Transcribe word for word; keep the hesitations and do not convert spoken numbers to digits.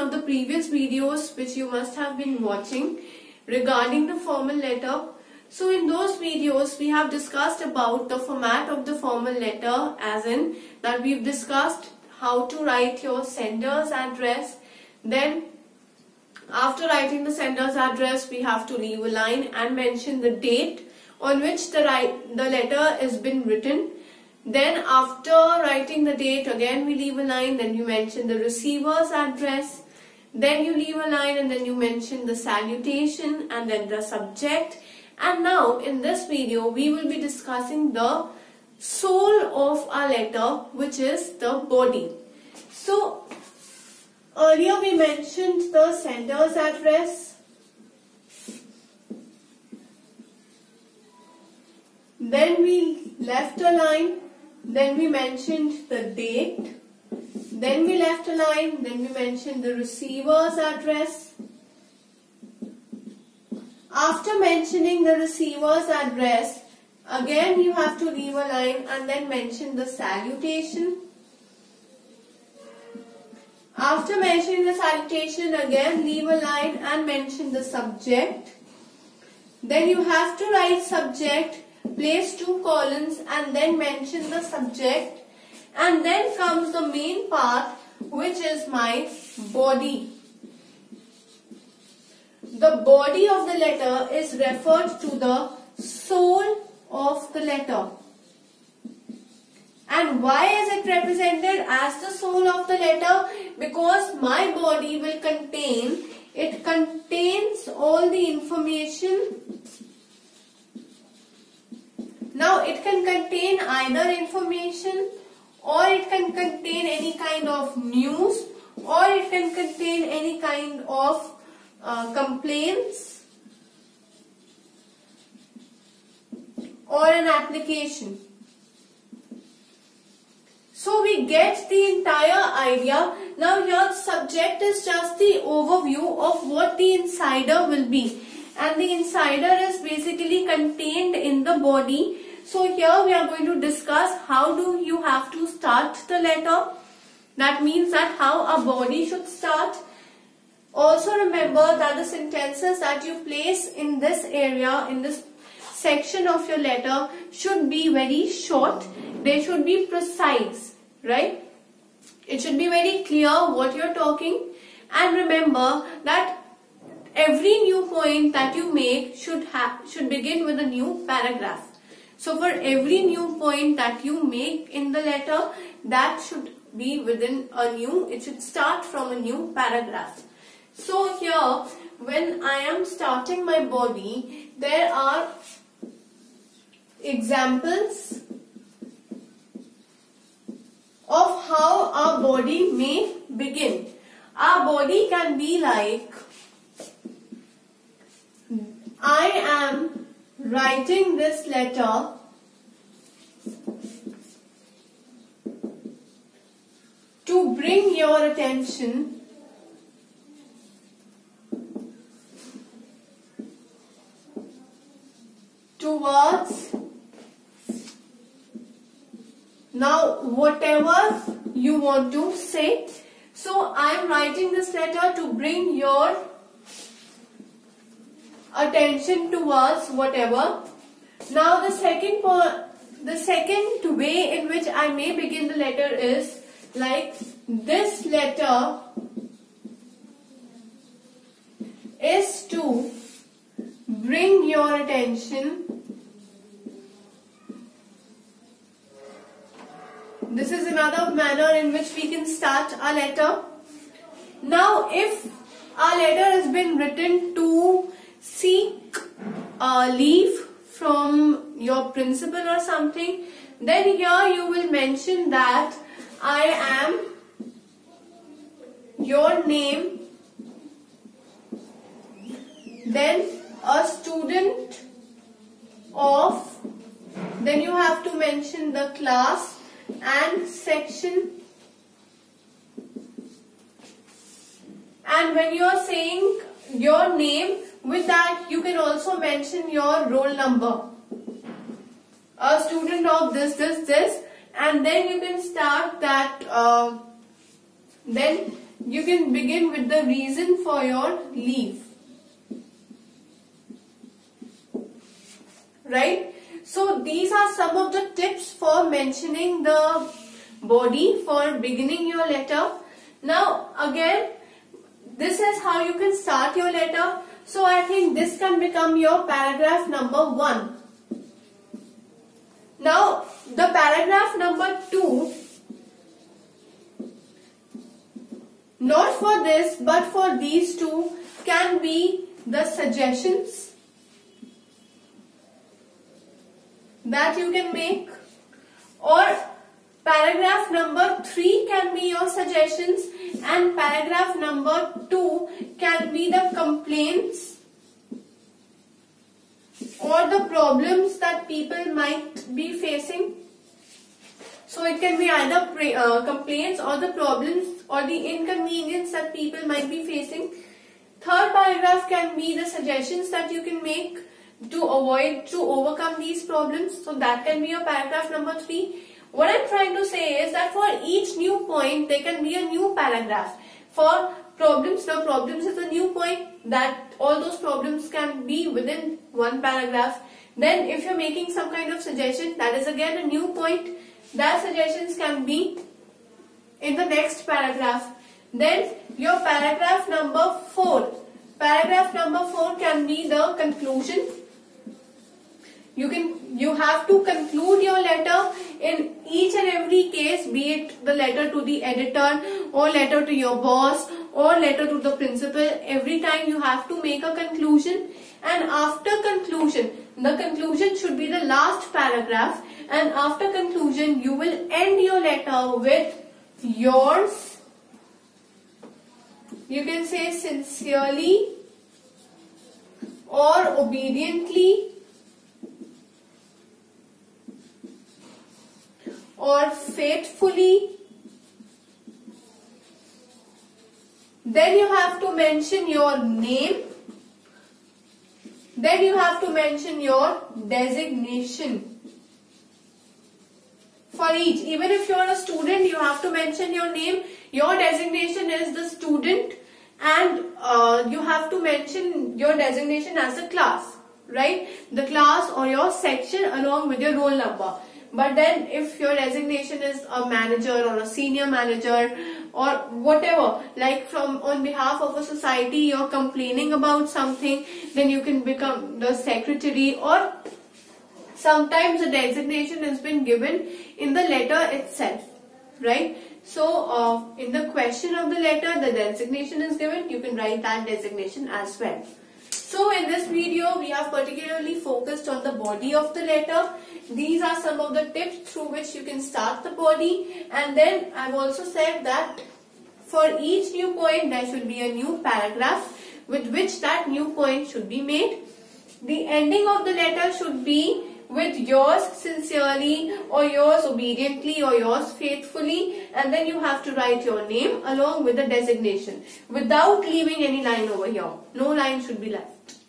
of the previous videos which you must have been watching regarding the formal letter. So in those videos we have discussed about the format of the formal letter, as in that we've discussed how to write your sender's address. Then after writing the sender's address, we have to leave a line and mention the date on which the, write, the letter has been written. Then after writing the date, again we leave a line, then you mention the receiver's address, then you leave a line and then you mention the salutation and then the subject. And now in this video we will be discussing the soul of our letter, which is the body. So earlier we mentioned the sender's address, then we left a line, then we mentioned the date, then we left a line, then we mentioned the receiver's address. After mentioning the receiver's address, again you have to leave a line and then mention the salutation. After mentioning the salutation, again leave a line and mention the subject. Then you have to write subject, place two colons and then mention the subject. And then comes the main part, which is my body. The body of the letter is referred to the soul of the letter. And why is it represented as the soul of the letter? Because my body will contain, it contains all the information. Now it can contain either information, or it can contain any kind of news, or it can contain any kind of uh, complaints or an application. So we get the entire idea. Now your subject is just the overview of what the insider will be, and the insider is basically contained in the body. So here we are going to discuss how do you have to start the letter. That means that how a body should start. Also remember that the sentences that you place in this area, in this section of your letter, should be very short. They should be precise, right? It should be very clear what you're talking. And remember that every new point that you make should have should begin with a new paragraph. So for every new point that you make in the letter, that should be within a new, it should start from a new paragraph. So here, when I am starting my body, there are examples of how our body may begin. Our body can be like, I am writing this letter to bring your attention towards, now whatever you want to say. So I am writing this letter to bring your attention towards whatever. Now the second the second way in which I may begin the letter is like, this letter is to bring your attention. This is another manner in which we can start our letter. Now if our letter has been written to seek uh, leave from your principal or something, then here you will mention that I am your name, then a student of, then you have to mention the class and section. And when you are saying your name, with that you can also mention your roll number. A student of this, this, this, and then you can start that, uh, then you can begin with the reason for your leave. Right? So these are some of the tips for mentioning the body for beginning your letter. Now again, this is how you can start your letter. So I think this can become your paragraph number one. Now the paragraph number two, not for this but for these two, can be the suggestions that you can make, or paragraph number three can be your suggestions, and paragraph number two can be the complaints or the problems that people might be facing. So it can be either pre, uh, complaints or the problems or the inconvenience that people might be facing. Third paragraph can be the suggestions that you can make to avoid, to overcome these problems. So that can be your paragraph number three. What I'm trying to say is that for each new point, there can be a new paragraph. For problems, now problems is a new point, that all those problems can be within one paragraph. Then if you're making some kind of suggestion, that is again a new point. That suggestions can be in the next paragraph. Then your paragraph number four. Paragraph number four can be the conclusion. You can, you have to conclude your letter in each and every case, be it the letter to the editor or letter to your boss or letter to the principal. Every time you have to make a conclusion, and after conclusion, the conclusion should be the last paragraph, and after conclusion you will end your letter with yours, you can say sincerely or obediently or faithfully. Then you have to mention your name. Then you have to mention your designation. For each, even if you are a student, you have to mention your name. Your designation is the student, and uh, you have to mention your designation as a class, right? The class or your section along with your roll number. But then if your designation is a manager or a senior manager or whatever, like from on behalf of a society you're complaining about something, then you can become the secretary, or sometimes the designation has been given in the letter itself, right? So uh, in the question of the letter, the designation is given, you can write that designation as well. So in this video, we have particularly focused on the body of the letter. These are some of the tips through which you can start the body. And then I've also said that for each new point, there should be a new paragraph with which that new point should be made. The ending of the letter should be with yours sincerely or yours obediently or yours faithfully, and then you have to write your name along with the designation without leaving any line over here. No line should be left.